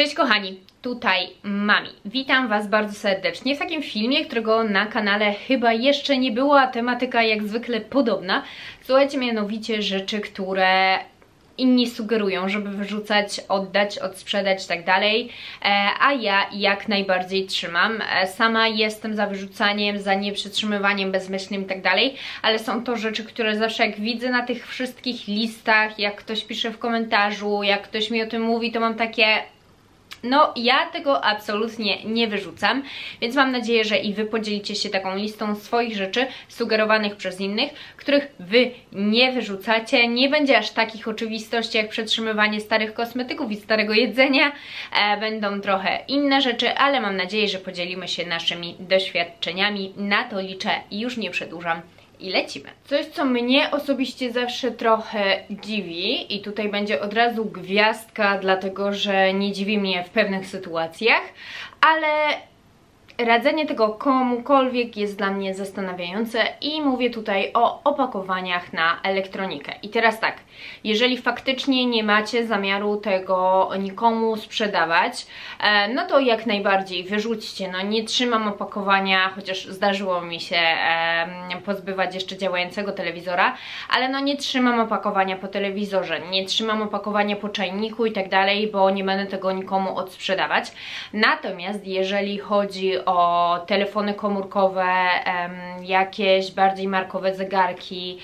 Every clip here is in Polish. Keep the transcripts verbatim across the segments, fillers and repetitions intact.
Cześć kochani, tutaj Mami. Witam Was bardzo serdecznie w takim filmie, którego na kanale chyba jeszcze nie było, a tematyka jak zwykle podobna. Słuchajcie, mianowicie rzeczy, które inni sugerują, żeby wyrzucać, oddać, odsprzedać i tak dalej, a ja jak najbardziej trzymam. Sama jestem za wyrzucaniem, za nieprzytrzymywaniem bezmyślnym i tak dalej, ale są to rzeczy, które zawsze jak widzę na tych wszystkich listach, jak ktoś pisze w komentarzu, jak ktoś mi o tym mówi, to mam takie... No, ja tego absolutnie nie wyrzucam, więc mam nadzieję, że i Wy podzielicie się taką listą swoich rzeczy sugerowanych przez innych, których Wy nie wyrzucacie. Nie będzie aż takich oczywistości jak przetrzymywanie starych kosmetyków i starego jedzenia. E, będą trochę inne rzeczy, ale mam nadzieję, że podzielimy się naszymi doświadczeniami. Na to liczę i już nie przedłużam. I lecimy. Coś, co mnie osobiście zawsze trochę dziwi i tutaj będzie od razu gwiazdka, dlatego że nie dziwi mnie w pewnych sytuacjach, ale radzenie tego komukolwiek jest dla mnie zastanawiające i mówię tutaj o opakowaniach na elektronikę. I teraz tak, jeżeli faktycznie nie macie zamiaru tego nikomu sprzedawać, no to jak najbardziej wyrzućcie. No nie trzymam opakowania, chociaż zdarzyło mi się pozbywać jeszcze działającego telewizora, ale no nie trzymam opakowania po telewizorze, nie trzymam opakowania po czajniku i tak dalej, bo nie będę tego nikomu odsprzedawać. Natomiast jeżeli chodzi o telefony komórkowe, jakieś bardziej markowe zegarki,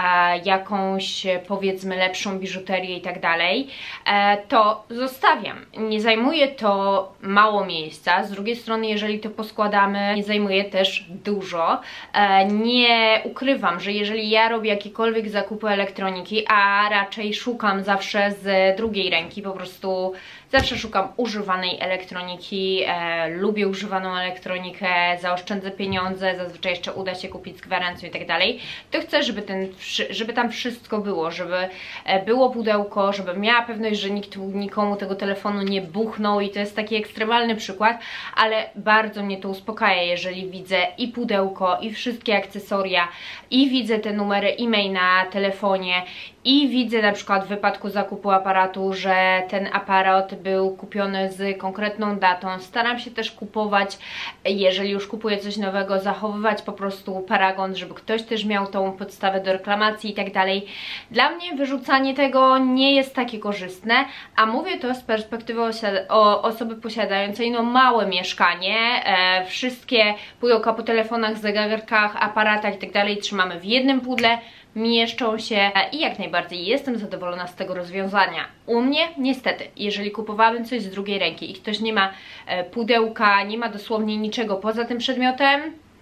jakąś powiedzmy lepszą biżuterię i tak dalej, to zostawiam. Nie zajmuje to mało miejsca, z drugiej strony jeżeli to poskładamy, nie zajmuje też dużo. Nie ukrywam, że jeżeli ja robię jakiekolwiek zakupy elektroniki, a raczej szukam zawsze z drugiej ręki, po prostu zawsze szukam używanej elektroniki, e, lubię używaną elektronikę, zaoszczędzę pieniądze, zazwyczaj jeszcze uda się kupić z gwarancją i tak dalej, to chcę, żeby, ten, żeby tam wszystko było, żeby było pudełko, żebym miała pewność, że nikt nikomu tego telefonu nie buchnął i to jest taki ekstremalny przykład, ale bardzo mnie to uspokaja, jeżeli widzę i pudełko, i wszystkie akcesoria, i widzę te numery e-mail na telefonie, i widzę na przykład w wypadku zakupu aparatu, że ten aparat był kupiony z konkretną datą. Staram się też kupować, jeżeli już kupuję coś nowego, zachowywać po prostu paragon, żeby ktoś też miał tą podstawę do reklamacji i tak dalej. Dla mnie wyrzucanie tego nie jest takie korzystne, a mówię to z perspektywy o osoby posiadającej no małe mieszkanie. E, wszystkie pudełka po telefonach, zegarkach, aparatach i tak dalej trzymamy w jednym pudle, mieszczą się i jak najbardziej jestem zadowolona z tego rozwiązania. U mnie niestety, jeżeli kupowałabym coś z drugiej ręki i ktoś nie ma pudełka, nie ma dosłownie niczego poza tym przedmiotem,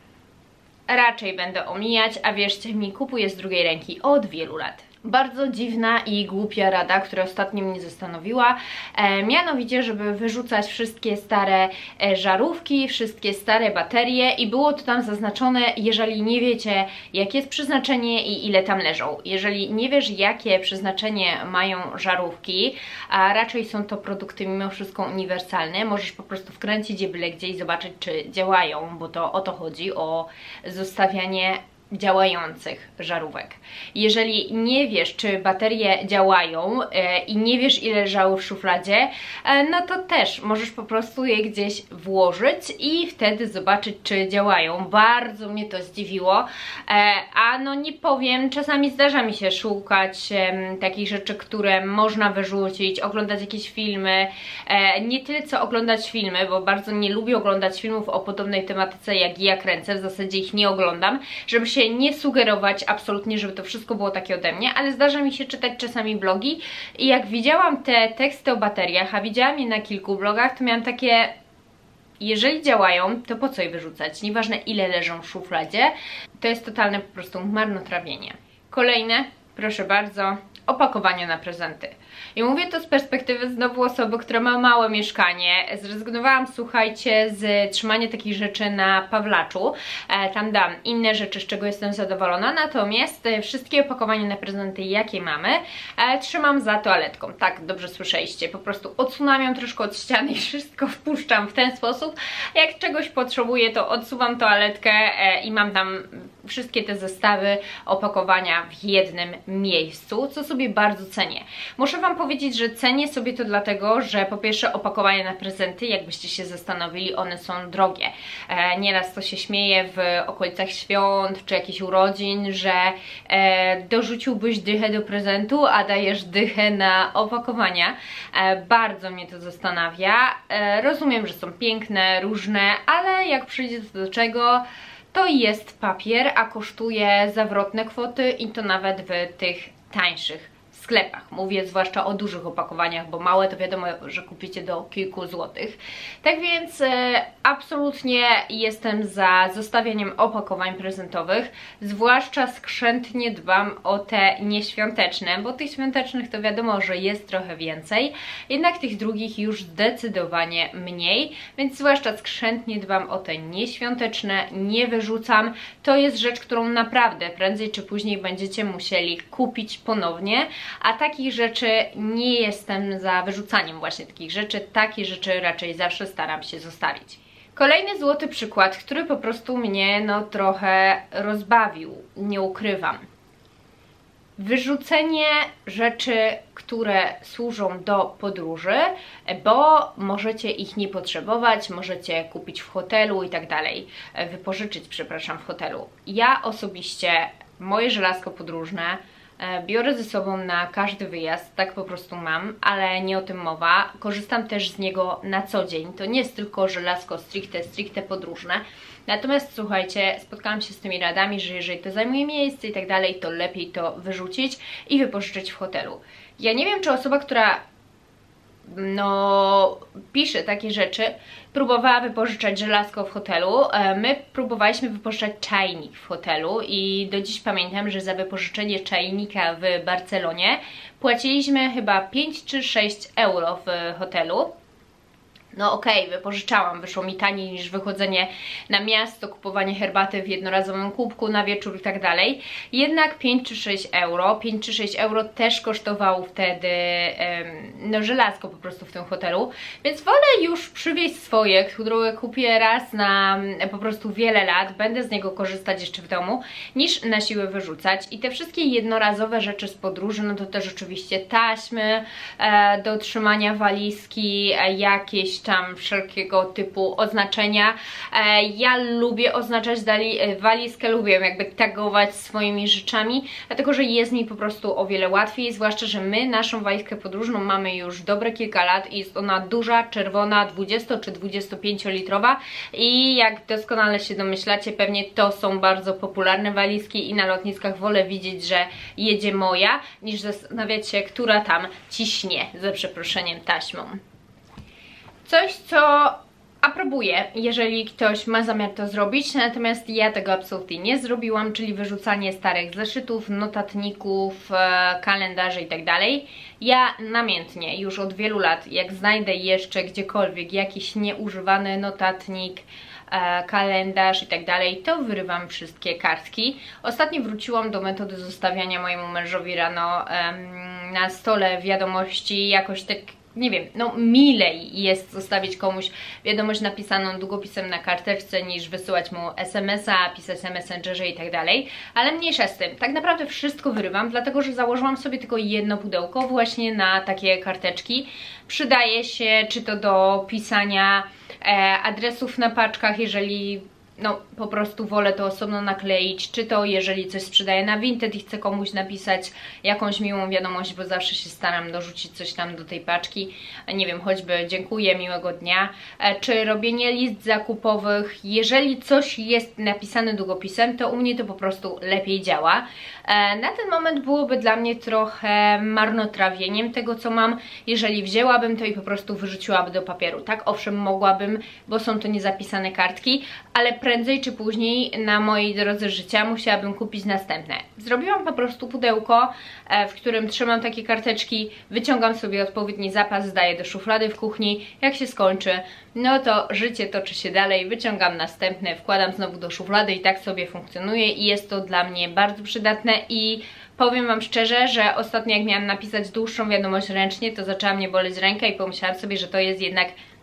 raczej będę omijać, a wierzcie mi, kupuję z drugiej ręki od wielu lat. Bardzo dziwna i głupia rada, która ostatnio mnie zastanowiła, e, mianowicie, żeby wyrzucać wszystkie stare e, żarówki, wszystkie stare baterie i było to tam zaznaczone, jeżeli nie wiecie, jakie jest przeznaczenie i ile tam leżą. Jeżeli nie wiesz, jakie przeznaczenie mają żarówki, a raczej są to produkty mimo wszystko uniwersalne, możesz po prostu wkręcić je byle gdzie i zobaczyć, czy działają, bo to o to chodzi, o zostawianie działających żarówek. Jeżeli nie wiesz, czy baterie działają e, i nie wiesz, ile leżały w szufladzie, e, no to też możesz po prostu je gdzieś włożyć i wtedy zobaczyć, czy działają. Bardzo mnie to zdziwiło, e, a no nie powiem, czasami zdarza mi się szukać e, takich rzeczy, które można wyrzucić, oglądać jakieś filmy, e, nie tyle co oglądać filmy, bo bardzo nie lubię oglądać filmów o podobnej tematyce jak ja kręcę, w zasadzie ich nie oglądam, żeby się nie sugerować absolutnie, żeby to wszystko było takie ode mnie, ale zdarza mi się czytać czasami blogi i jak widziałam te teksty o bateriach, a widziałam je na kilku blogach, to miałam takie, jeżeli działają, to po co je wyrzucać? Nieważne ile leżą w szufladzie, to jest totalne po prostu marnotrawienie. Kolejne, proszę bardzo, opakowanie na prezenty. I mówię to z perspektywy znowu osoby, która ma małe mieszkanie. Zrezygnowałam, słuchajcie, z trzymania takich rzeczy na Pawlaczu. E, tam dam inne rzeczy, z czego jestem zadowolona. Natomiast e, wszystkie opakowania na prezenty, jakie mamy, e, trzymam za toaletką. Tak, dobrze słyszeliście. Po prostu odsunam ją troszkę od ściany i wszystko wpuszczam w ten sposób. Jak czegoś potrzebuję, to odsuwam toaletkę e, i mam tam wszystkie te zestawy opakowania w jednym miejscu, co sobie bardzo cenię. Muszę Wam powiedzieć, że cenię sobie to dlatego, że po pierwsze opakowania na prezenty, jakbyście się zastanowili, one są drogie. E, nieraz to się śmieje w okolicach świąt czy jakichś urodzin, że e, dorzuciłbyś dychę do prezentu, a dajesz dychę na opakowania. E, bardzo mnie to zastanawia. E, rozumiem, że są piękne, różne, ale jak przyjdzie do czego, to jest papier, a kosztuje zawrotne kwoty i to nawet w tych tańszych sklepach. Mówię zwłaszcza o dużych opakowaniach, bo małe to wiadomo, że kupicie do kilku złotych. Tak więc e, absolutnie jestem za zostawianiem opakowań prezentowych, zwłaszcza skrzętnie dbam o te nieświąteczne, bo tych świątecznych to wiadomo, że jest trochę więcej, jednak tych drugich już zdecydowanie mniej, więc zwłaszcza skrzętnie dbam o te nieświąteczne, nie wyrzucam. To jest rzecz, którą naprawdę prędzej czy później będziecie musieli kupić ponownie, a takich rzeczy nie jestem za wyrzucaniem właśnie takich rzeczy, takie rzeczy raczej zawsze staram się zostawić. Kolejny złoty przykład, który po prostu mnie no trochę rozbawił, nie ukrywam. Wyrzucenie rzeczy, które służą do podróży, bo możecie ich nie potrzebować, możecie kupić w hotelu i tak dalej, wypożyczyć, przepraszam, w hotelu. Ja osobiście moje żelazko podróżne biorę ze sobą na każdy wyjazd, tak po prostu mam, ale nie o tym mowa. Korzystam też z niego na co dzień. To nie jest tylko żelazko stricte, stricte podróżne. Natomiast słuchajcie, spotkałam się z tymi radami, że jeżeli to zajmuje miejsce i tak dalej, to lepiej to wyrzucić i wypożyczyć w hotelu. Ja nie wiem, czy osoba, która no pisze takie rzeczy, próbowała wypożyczać żelazko w hotelu. My próbowaliśmy wypożyczać czajnik w hotelu i do dziś pamiętam, że za wypożyczenie czajnika w Barcelonie płaciliśmy chyba pięć czy sześć euro w hotelu. No okej, okay, wypożyczałam, wyszło mi taniej niż wychodzenie na miasto, kupowanie herbaty w jednorazowym kubku na wieczór i tak dalej. Jednak pięć czy sześć euro, pięć czy sześć euro też kosztowało wtedy um, no żelazko po prostu w tym hotelu, więc wolę już przywieźć swoje, które kupię raz na po prostu wiele lat, będę z niego korzystać jeszcze w domu, niż na siłę wyrzucać. I te wszystkie jednorazowe rzeczy z podróży, no to też oczywiście taśmy e, do trzymania walizki, e, jakieś tam wszelkiego typu oznaczenia. E, ja lubię oznaczać dali, e, walizkę, lubię jakby tagować swoimi rzeczami, dlatego że jest mi po prostu o wiele łatwiej, zwłaszcza, że my naszą walizkę podróżną mamy już dobre kilka lat i jest ona duża, czerwona, dwudziesto czy dwudziestopięciolitrowa i jak doskonale się domyślacie, pewnie to są bardzo popularne walizki i na lotniskach wolę widzieć, że jedzie moja, niż zastanawiać się, która tam ciśnie, za przeproszeniem, taśmą. Coś, co aprobuję, jeżeli ktoś ma zamiar to zrobić, natomiast ja tego absolutnie nie zrobiłam, czyli wyrzucanie starych zeszytów, notatników, kalendarzy i tak dalej. Ja namiętnie już od wielu lat, jak znajdę jeszcze gdziekolwiek jakiś nieużywany notatnik, kalendarz i tak dalej, to wyrywam wszystkie kartki. Ostatnio wróciłam do metody zostawiania mojemu mężowi rano na stole wiadomości, jakoś tak, nie wiem, no milej jest zostawić komuś wiadomość napisaną długopisem na karteczce, niż wysyłać mu es em es a, pisać na Messengerze i tak dalej, ale mniejsza z tym. Tak naprawdę wszystko wyrywam, dlatego że założyłam sobie tylko jedno pudełko właśnie na takie karteczki. Przydaje się czy to do pisania e, adresów na paczkach, jeżeli no po prostu wolę to osobno nakleić, czy to jeżeli coś sprzedaję na Vinted i chcę komuś napisać jakąś miłą wiadomość, bo zawsze się staram dorzucić coś tam do tej paczki, nie wiem, choćby dziękuję, miłego dnia, czy robienie list zakupowych. Jeżeli coś jest napisane długopisem, to u mnie to po prostu lepiej działa. Na ten moment byłoby dla mnie trochę marnotrawieniem tego, co mam, jeżeli wzięłabym to i po prostu wyrzuciłabym do papieru. Tak, owszem, mogłabym, bo są to niezapisane kartki, ale prędzej czy później na mojej drodze życia musiałabym kupić następne. Zrobiłam po prostu pudełko, w którym trzymam takie karteczki, wyciągam sobie odpowiedni zapas, zdaję do szuflady w kuchni, jak się skończy, no to życie toczy się dalej, wyciągam następne, wkładam znowu do szuflady i tak sobie funkcjonuje i jest to dla mnie bardzo przydatne i powiem Wam szczerze, że ostatnio jak miałam napisać dłuższą wiadomość ręcznie, to zaczęła mnie boleć ręka i pomyślałam sobie, że to jest jednak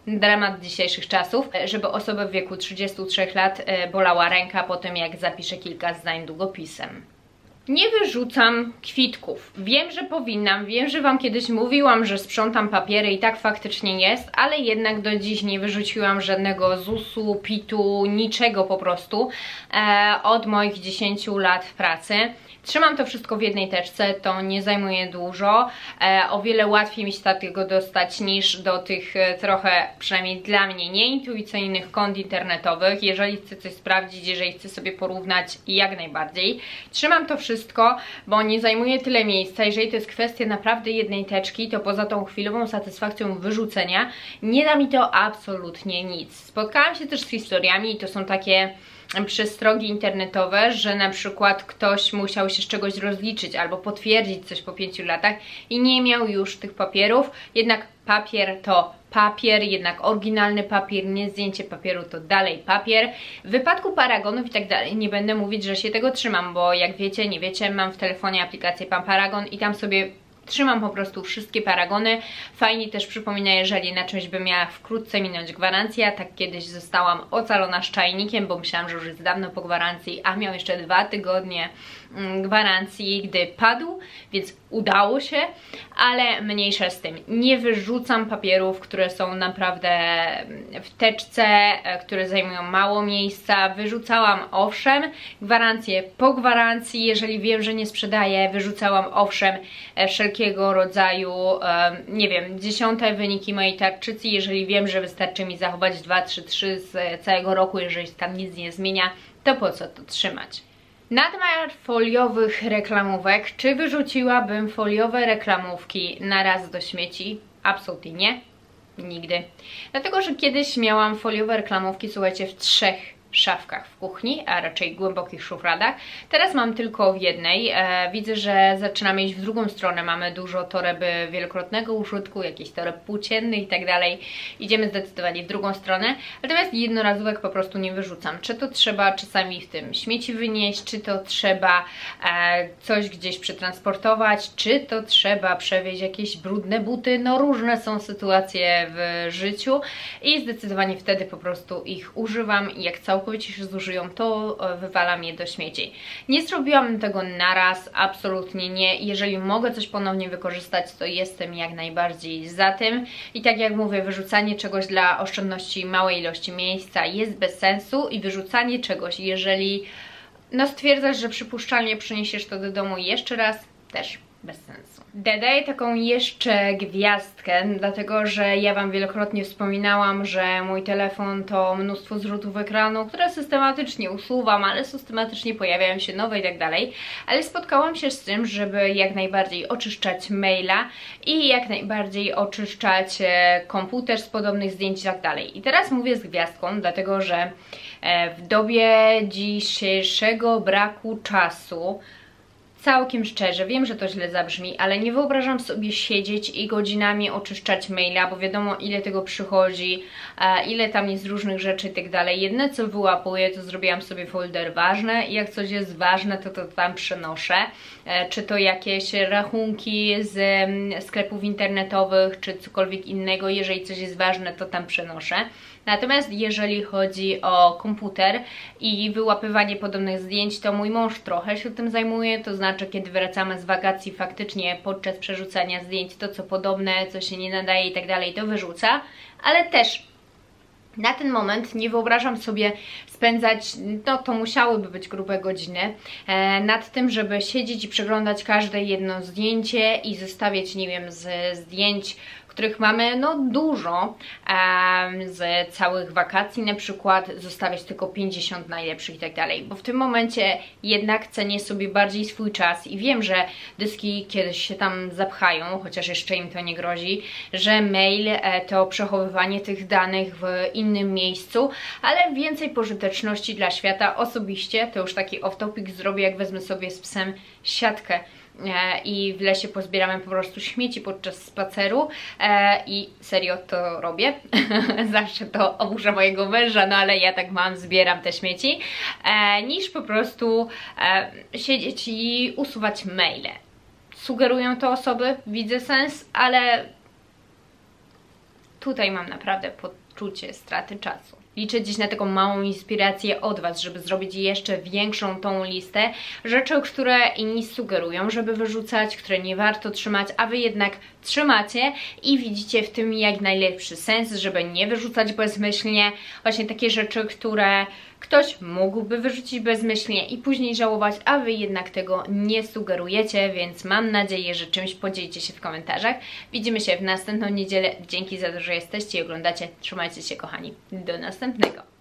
dramat dzisiejszych czasów, żeby osobę w wieku trzydziestu trzech lat bolała ręka po tym, jak zapisze kilka zdań długopisem. Nie wyrzucam kwitków. Wiem, że powinnam, wiem, że Wam kiedyś mówiłam, że sprzątam papiery i tak faktycznie jest, ale jednak do dziś nie wyrzuciłam żadnego zusu, pitu, niczego po prostu e, od moich dziesięciu lat w pracy. Trzymam to wszystko w jednej teczce, to nie zajmuje dużo, e, o wiele łatwiej mi się takiego dostać niż do tych e, trochę, przynajmniej dla mnie, nieintuicyjnych kont internetowych. Jeżeli chcę coś sprawdzić, jeżeli chcę sobie porównać, jak najbardziej. Trzymam to wszystko, bo nie zajmuje tyle miejsca. Jeżeli to jest kwestia naprawdę jednej teczki, to poza tą chwilową satysfakcją wyrzucenia nie da mi to absolutnie nic. Spotkałam się też z historiami i to są takie przestrogi internetowe, że na przykład ktoś musiał się z czegoś rozliczyć albo potwierdzić coś po pięciu latach i nie miał już tych papierów, jednak papier to papier, jednak oryginalny papier, nie zdjęcie papieru to dalej papier. W wypadku paragonów i tak dalej nie będę mówić, że się tego trzymam, bo jak wiecie, nie wiecie, mam w telefonie aplikację Pan Paragon i tam sobie trzymam po prostu wszystkie paragony. Fajnie też przypomina, jeżeli na czymś by miała wkrótce minąć gwarancja. Tak kiedyś zostałam ocalona z czajnikiem, bo myślałam, że już jest dawno po gwarancji, a miał jeszcze dwa tygodnie gwarancji, gdy padł, więc udało się, ale mniejsza z tym. Nie wyrzucam papierów, które są naprawdę w teczce, które zajmują mało miejsca. Wyrzucałam owszem, gwarancje po gwarancji, jeżeli wiem, że nie sprzedaję, wyrzucałam owszem wszelkiego rodzaju, nie wiem, dziesiąte wyniki mojej tarczycy, jeżeli wiem, że wystarczy mi zachować dwa, trzy, trzy z całego roku, jeżeli tam nic nie zmienia, to po co to trzymać? Na temat foliowych reklamówek, czy wyrzuciłabym foliowe reklamówki na raz do śmieci? Absolutnie nie. Nigdy. Dlatego, że kiedyś miałam foliowe reklamówki, słuchajcie, w trzech szafkach w kuchni, a raczej głębokich szufladach. Teraz mam tylko w jednej. E, widzę, że zaczynamy iść w drugą stronę. Mamy dużo toreby wielokrotnego użytku, jakiś toreb płócienny i tak dalej. Idziemy zdecydowanie w drugą stronę. Natomiast jednorazówek po prostu nie wyrzucam. Czy to trzeba czasami w tym śmieci wynieść, czy to trzeba e, coś gdzieś przetransportować, czy to trzeba przewieźć jakieś brudne buty. No różne są sytuacje w życiu i zdecydowanie wtedy po prostu ich używam i jak całkowicie się zużyją, to wywalam je do śmieci. Nie zrobiłam tego naraz, absolutnie nie. Jeżeli mogę coś ponownie wykorzystać, to jestem jak najbardziej za tym. I tak jak mówię, wyrzucanie czegoś dla oszczędności małej ilości miejsca jest bez sensu i wyrzucanie czegoś, jeżeli no stwierdzasz, że przypuszczalnie przyniesiesz to do domu jeszcze raz, też bez sensu. Dodaję taką jeszcze gwiazdkę, dlatego że ja Wam wielokrotnie wspominałam, że mój telefon to mnóstwo zrzutów ekranu, które systematycznie usuwam, ale systematycznie pojawiają się nowe i tak dalej. Ale spotkałam się z tym, żeby jak najbardziej oczyszczać maila i jak najbardziej oczyszczać komputer z podobnych zdjęć i tak dalej. I teraz mówię z gwiazdką, dlatego że w dobie dzisiejszego braku czasu, całkiem szczerze, wiem, że to źle zabrzmi, ale nie wyobrażam sobie siedzieć i godzinami oczyszczać maila, bo wiadomo ile tego przychodzi, ile tam jest różnych rzeczy i tak dalej. Jedne co wyłapuję, to zrobiłam sobie folder ważne i jak coś jest ważne, to to tam przenoszę. Czy to jakieś rachunki z sklepów internetowych, czy cokolwiek innego, jeżeli coś jest ważne, to tam przenoszę. Natomiast jeżeli chodzi o komputer i wyłapywanie podobnych zdjęć, to mój mąż trochę się tym zajmuje, to znaczy kiedy wracamy z wakacji faktycznie podczas przerzucania zdjęć to co podobne, co się nie nadaje i tak dalej, to wyrzuca, ale też na ten moment nie wyobrażam sobie spędzać, no to musiałyby być grube godziny, e, nad tym, żeby siedzieć i przeglądać każde jedno zdjęcie i zestawiać, nie wiem, z zdjęć, których mamy no dużo, um, z całych wakacji na przykład, zostawiać tylko pięćdziesiąt najlepszych i tak dalej, bo w tym momencie jednak cenię sobie bardziej swój czas i wiem, że dyski kiedyś się tam zapchają, chociaż jeszcze im to nie grozi, że mail e, to przechowywanie tych danych w innym miejscu, ale więcej pożyteczności dla świata. Osobiście, to już taki off topic zrobię, jak wezmę sobie z psem siatkę i w lesie pozbieramy po prostu śmieci podczas spaceru e, i serio to robię. Zawsze to oburza mojego męża, no ale ja tak mam, zbieram te śmieci, e, niż po prostu e, siedzieć i usuwać maile. Sugerują to osoby, widzę sens, ale tutaj mam naprawdę poczucie straty czasu. Liczę dziś na taką małą inspirację od Was, żeby zrobić jeszcze większą tą listę rzeczy, które inni sugerują, żeby wyrzucać, które nie warto trzymać, a Wy jednak trzymacie i widzicie w tym jak najlepszy sens, żeby nie wyrzucać bezmyślnie. Właśnie takie rzeczy, które ktoś mógłby wyrzucić bezmyślnie i później żałować, a Wy jednak tego nie sugerujecie, więc mam nadzieję, że czymś podzielicie się w komentarzach. Widzimy się w następną niedzielę. Dzięki za to, że jesteście i oglądacie. Trzymajcie się, kochani. Do następnego.